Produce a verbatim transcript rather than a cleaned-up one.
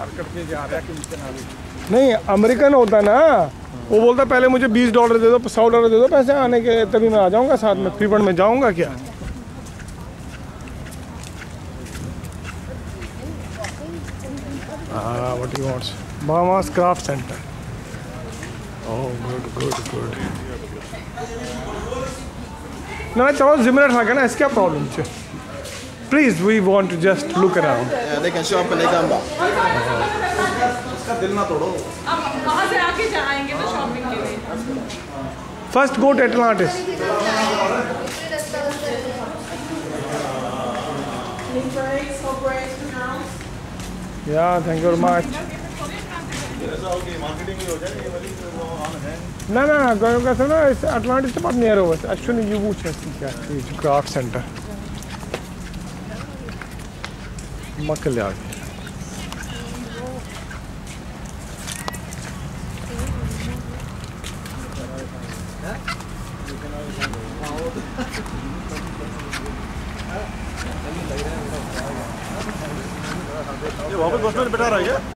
बाहर करके जा रहा है कि नहीं अमेरिकन होता ना, वो बोलता पहले मुझे बीस डॉलर दे दो, सौ डॉलर दे दो पैसे आने के, तभी मैं आ जाऊंगा साथ में, फ्री फंड में जाऊंगा क्या। हाँ what you wants, Bahamas craft centre. Oh good good good. ना चलो जिमरन था क्या ना, इसका प्रॉब्लम है। Please, we want to just look around. Yeah, they can shop and they can buy. उसका दिल ना तोड़ो। अब वहाँ से आके जाएंगे तो शॉपिंग के लिए। First go to Atlantis. Yeah, thank you very much. ना ना गयो कैसे ना, इस अटलांटिस से बहुत नियर होगा। Actually ये वो चीज़ क्या है, क्राफ्ट सेंटर। मक्कल आ गई। ये वापस बस में बैठा रहा है क्या?